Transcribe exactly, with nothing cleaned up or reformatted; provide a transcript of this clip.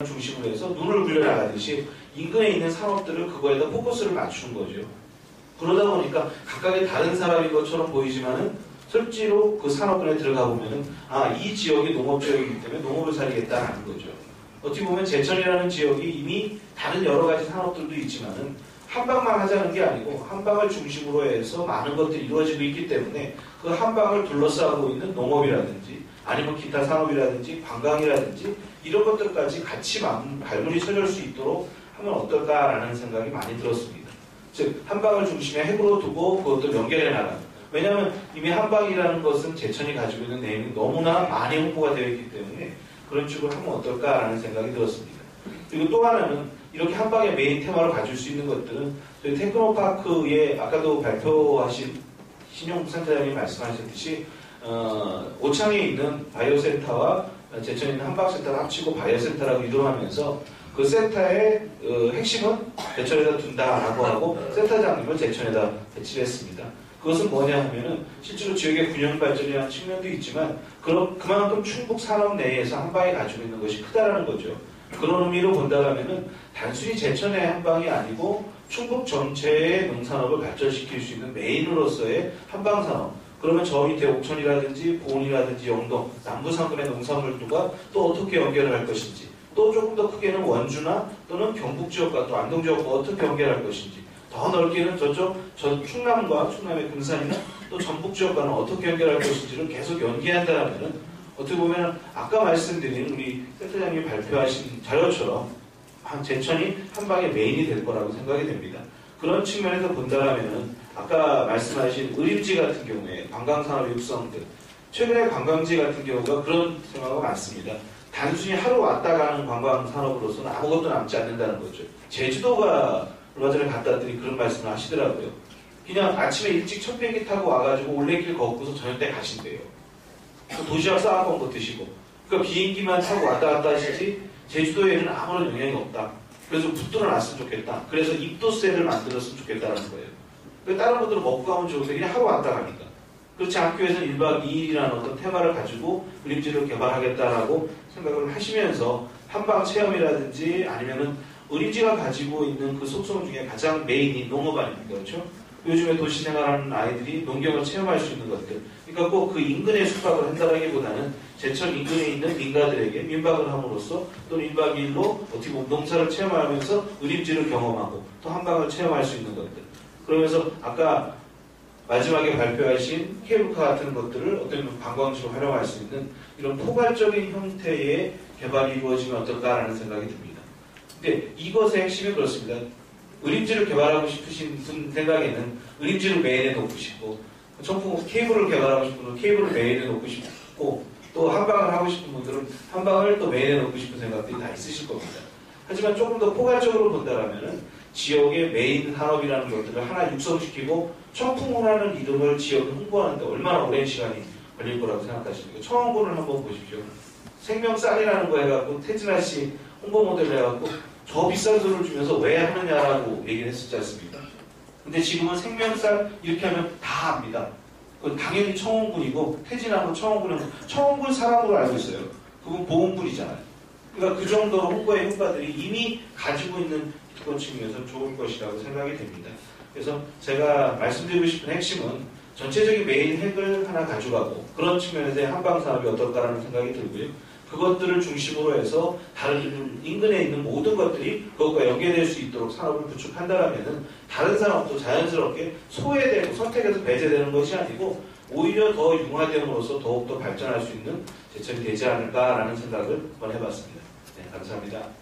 중심으로 해서 눈을 굴려나가듯이 인근에 있는 산업들을 그거에다 포커스를 맞추는 거죠. 그러다 보니까 각각의 다른 사람인 것처럼 보이지만은 실제로 그 산업군에 들어가 보면은 아, 이 지역이 농업 지역이기 때문에 농업을 살리겠다라는 거죠. 어떻게 보면 제천이라는 지역이 이미 다른 여러 가지 산업들도 있지만은 한방만 하자는 게 아니고 한방을 중심으로 해서 많은 것들이 이루어지고 있기 때문에 그 한방을 둘러싸고 있는 농업이라든지 아니면 기타 산업이라든지 관광이라든지 이런 것들까지 같이 발문이 쳐질 수 있도록 하면 어떨까라는 생각이 많이 들었습니다. 즉 한방을 중심에 핵으로 두고 그것도 연결해 나가는. 왜냐하면 이미 한방이라는 것은 제천이 가지고 있는 내용이 너무나 많이 홍보가 되어 있기 때문에 그런 식으로 하면 어떨까라는 생각이 들었습니다. 그리고 또 하나는 이렇게 한방의 메인 테마를 가질 수 있는 것들은 저희 테크노파크에 아까도 발표하신 신용부 센터장님이 말씀하셨듯이 어, 오창에 있는 바이오센터와 제천에 있는 한방센터를 합치고 바이오센터라고 이름하면서 그 센터의 어, 핵심은 제천에다 둔다라고 하고 센터장님을 제천에다 배치를 했습니다. 그것은 뭐냐 하면은 실제로 지역의 균형 발전이라는 측면도 있지만 그럼 그만큼 충북 산업 내에서 한방이 가지고 있는 것이 크다라는 거죠. 그런 의미로 본다면은 단순히 제천의 한방이 아니고 충북 전체의 농산업을 발전시킬 수 있는 메인으로서의 한방산업. 그러면 저 밑에 옥천이라든지 보은이라든지 영동, 남부상권의 농산물들과 또 어떻게 연결을 할 것인지, 또 조금 더 크게는 원주나 또는 경북 지역과 또 안동 지역과 어떻게 연결할 것인지, 더 넓게는 저쪽 저 충남과 충남의 금산이나 또 전북 지역과는 어떻게 연결할 것인지를 계속 연계한다면은 어떻게 보면 아까 말씀드린 우리 센터장님이 발표하신 자료처럼 제천이 한방의 메인이 될 거라고 생각이 됩니다. 그런 측면에서 본다면은 아까 말씀하신 의림지 같은 경우에 관광산업 육성 등 최근에 관광지 같은 경우가 그런 생각가 많습니다. 단순히 하루 왔다 가는 관광산업으로서는 아무것도 남지 않는다는 거죠. 제주도가 얼마 전에 갔다 왔더니 그런 말씀을 하시더라고요. 그냥 아침에 일찍 첫 비행기 타고 와가지고 올레길 걷고서 저녁 때 가신대요. 도시락 싸먹은 거 드시고. 그러니까 비행기만 타고 왔다 갔다 하시지 제주도에는 아무런 영향이 없다. 그래서 붙들어 놨으면 좋겠다. 그래서 입도세를 만들었으면 좋겠다는 거예요. 그러니까 다른 분들은 먹고 가면 좋은데 그냥 하루 왔다 가니까. 그렇지 않기 위해서는 일 박 이 일이라는 어떤 테마를 가지고 의림지를 개발하겠다라고 생각을 하시면서 한방 체험이라든지 아니면은 의림지가 가지고 있는 그 속성 중에 가장 메인이 농업 아닙니까? 그렇죠? 요즘에 도시 생활하는 아이들이 농경을 체험할 수 있는 것들. 그러니까 꼭 그 인근에 숙박을 한다라기보다는 제천 인근에 있는 민가들에게 민박을 함으로써 또는 일 박 이 일로 어떻게 보면 농사를 체험하면서 의림지를 경험하고 또 한방을 체험할 수 있는 것들. 그러면서 아까 마지막에 발표하신 케이블카 같은 것들을 어떤 관광지로 활용할 수 있는 이런 포괄적인 형태의 개발이 이루어지면 어떨까라는 생각이 듭니다. 근데 이것의 핵심이 그렇습니다. 의림지를 개발하고 싶으신 분 생각에는 의림지를 메인에 놓고 싶고 청풍 케이블을 개발하고 싶은 분은 케이블을 메인에 놓고 싶고 또 한방을 하고 싶은 분들은 한방을 또 메인에 놓고 싶은 생각들이 다 있으실 겁니다. 하지만 조금 더 포괄적으로 본다면은 지역의 메인 산업이라는 것들을 하나 육성시키고 청풍호라는 이름을 지역에 홍보하는데 얼마나 오랜 시간이 걸릴 거라고 생각하십니까? 청원군을 한번 보십시오. 생명쌀이라는 거 해갖고 태진아 씨 홍보 모델을 해갖고 저 비싼 돈을 주면서 왜 하느냐라고 얘기를 했었지 않습니까? 근데 지금은 생명쌀 이렇게 하면 다 압니다. 당연히 청원군이고 태진하고 청원군은 청원군 사람으로 알고 있어요. 그건 보험군이잖아요. 그러니까 그 정도로 홍보의 효과들이 이미 가지고 있는 그런 측면에서 좋을 것이라고 생각이 됩니다. 그래서 제가 말씀드리고 싶은 핵심은 전체적인 메인 핵을 하나 가져가고 그런 측면에서의 한방산업이 어떨까라는 생각이 들고요. 그것들을 중심으로 해서 다른 인근에 있는 모든 것들이 그것과 연계될 수 있도록 산업을 구축한다면 다른 산업도 자연스럽게 소외되고 선택해서 배제되는 것이 아니고 오히려 더 융화됨으로써 더욱더 발전할 수 있는 제천이 되지 않을까라는 생각을 한번 해봤습니다. 네, 감사합니다.